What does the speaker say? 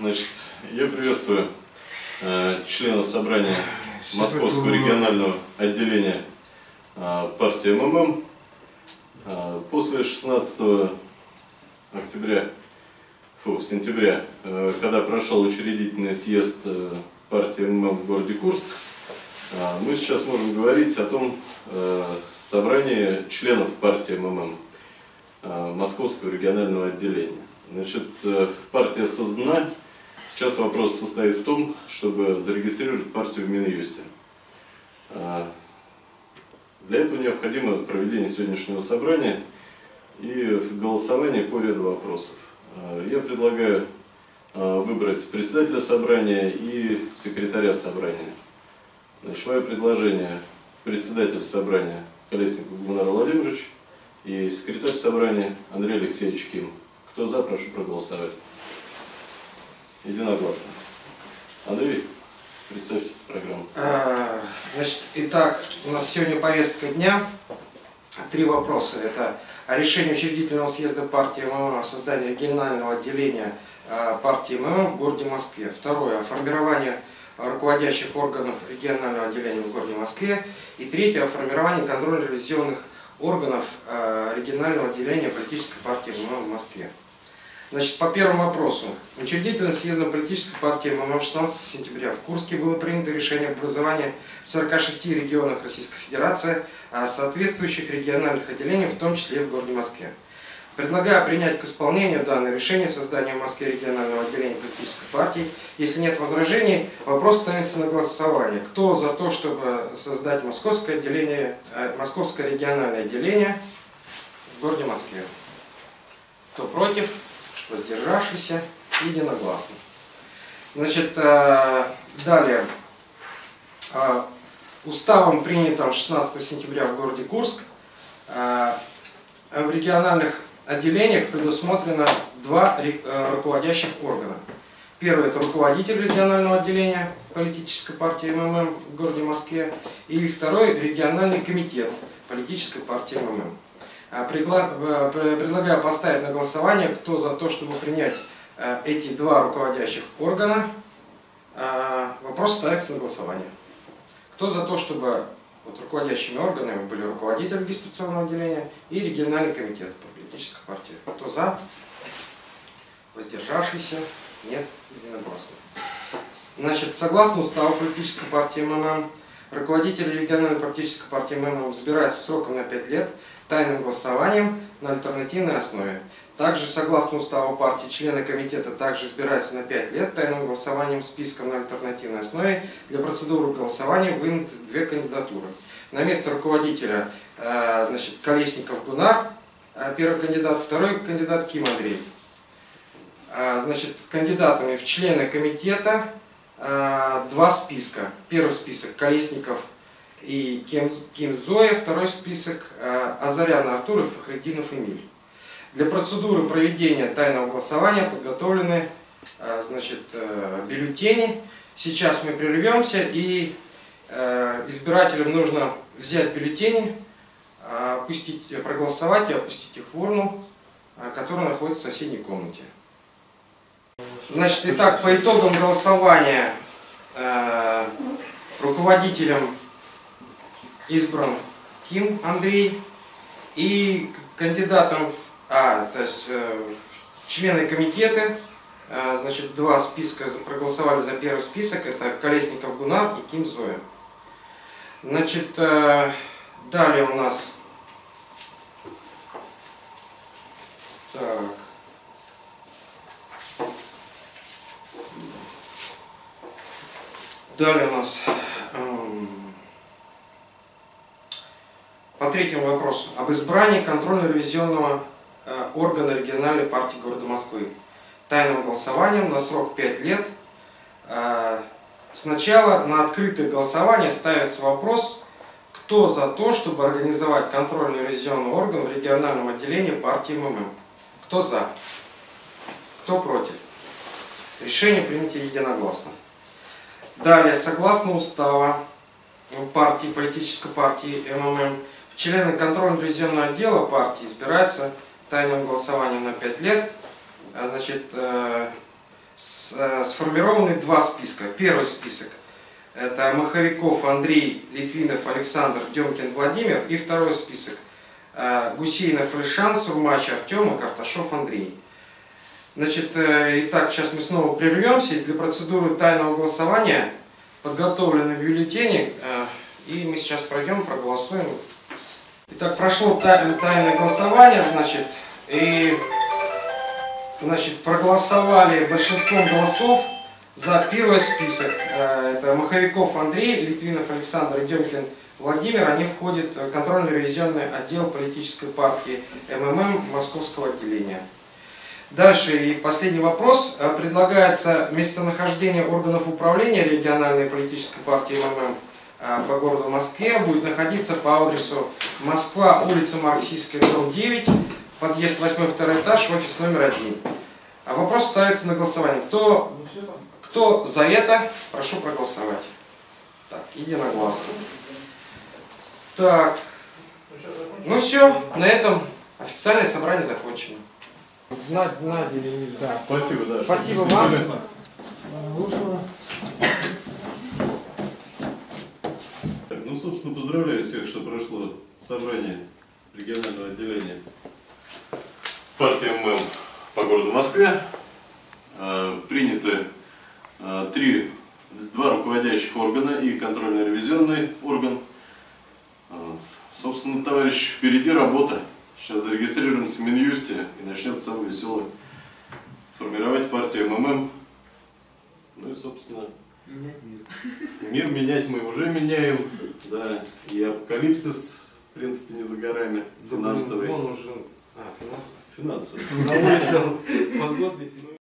Значит, я приветствую членов собрания Московского регионального отделения партии МММ. После 16 сентября, когда прошел учредительный съезд партии МММ в городе Курск, мы сейчас можем говорить о том собрании членов партии МММ Московского регионального отделения. Значит, партия создана. Сейчас вопрос состоит в том, чтобы зарегистрировать партию в Минюсте. Для этого необходимо проведение сегодняшнего собрания и голосование по ряду вопросов. Я предлагаю выбрать председателя собрания и секретаря собрания. Значит, мое предложение: председатель собрания Колесников Гумнар Владимирович и секретарь собрания Андрей Алексеевич Ким. Кто за, прошу проголосовать. Единогласно. Андрей, представьте программу. Значит, итак, у нас сегодня повестка дня. 3 вопроса. Это о решении учредительного съезда партии МММ о создании регионального отделения партии МММ в городе Москве. Второе — о формировании руководящих органов регионального отделения в городе Москве. И третье — о формировании контрольно-ревизионных органов регионального отделения политической партии МММ в Москве. Значит, по первому вопросу. Учредительным съездом политической партии МММ 16 сентября в Курске было принято решение об образовании в 46 регионах Российской Федерации соответствующих региональных отделений, в том числе и в городе Москве. Предлагаю принять к исполнению данное решение создания в Москве регионального отделения политической партии. Если нет возражений, вопрос ставится на голосование. Кто за то, чтобы создать московское региональное отделение в городе Москве? Кто против? Воздержавшийся? Единогласно. Значит, далее. Уставом, принятым 16 сентября в городе Курск, в региональных отделениях предусмотрено 2 руководящих органа. Первый — это руководитель регионального отделения политической партии МММ в городе Москве. И второй — региональный комитет политической партии МММ. Предлагаю поставить на голосование, кто за то, чтобы принять эти 2 руководящих органа. Вопрос ставится на голосование. Кто за то, чтобы руководящими органами были руководитель регистрационного отделения и региональный комитет по политической партии? Кто за? Воздержавшийся? Нет, единогласно. Значит, согласно уставу политической партии МММ, руководители региональной политической партии МММ избираются сроком на 5 лет тайным голосованием на альтернативной основе. Также, согласно уставу партии, члены комитета также избираются на 5 лет тайным голосованием списком на альтернативной основе. Для процедуры голосования вынуты 2 кандидатуры. На место руководителя значит, Колесников Гумнар, первый кандидат, второй кандидат Ким Андрей. Значит, кандидатами в члены комитета 2 списка. Первый список — Колесников и Ким Зоя, второй список — Азарян Артур и Фахретдинов Эмиль. Для процедуры проведения тайного голосования подготовлены значит, бюллетени. Сейчас мы прервемся, и избирателям нужно взять бюллетени, проголосовать и опустить их в урну, которая находится в соседней комнате. Значит, итак, по итогам голосования руководителем избран Ким Андрей, и кандидатом то есть члены комитета, значит, 2 списка проголосовали за первый список, это Колесников Гумнар и Ким Зоя. Значит, далее у нас по третьему вопросу об избрании контрольно-ревизионного органа региональной партии города Москвы тайным голосованием на срок 5 лет. Сначала на открытое голосование ставится вопрос, кто за то, чтобы организовать контрольно-ревизионный орган в региональном отделении партии МММ. Кто за? Кто против? Решение принято единогласно. Далее, согласно устава партии, политической партии МММ, члены контрольно-ревизионного отдела партии избираются тайным голосованием на 5 лет. Значит, с сформированы два списка. Первый список — это Маховиков Андрей, Литвинов Александр, Демкин Владимир. И второй список — Гусейнов Ильшан, Сурмач Артем и Карташов Андрей. Значит, итак, сейчас мы снова прервемся. И для процедуры тайного голосования подготовлены бюллетени. И мы сейчас пройдем, проголосуем. Итак, прошло тайное голосование, значит, проголосовали большинством голосов за первый список. Это Маховиков Андрей, Литвинов Александр и Демкин Владимир. Они входят в контрольно-ревизионный отдел политической партии МММ Московского отделения. Дальше и последний вопрос. Предлагается местонахождение органов управления региональной политической партии МММ по городу Москве будет находиться по адресу Москва, улица Марксистская, дом 9, подъезд 8, второй этаж, офис номер 1. А вопрос ставится на голосование. Кто за это, прошу проголосовать. Так, единогласно. Так, ну все, на этом официальное собрание закончено. Да. Спасибо, да. Спасибо вам. Ну, собственно, поздравляю всех, что прошло собрание регионального отделения партии ММ по городу Москве. Приняты два руководящих органа и контрольно-ревизионный орган. Собственно, товарищи, впереди работа. Сейчас зарегистрируемся в Минюсте и начнется самое веселое. Формировать партию МММ. Ну и, собственно, мир менять мы уже меняем. Да, и апокалипсис, в принципе, не за горами. Финансовый. Он уже... Финансовый. На улице погодный.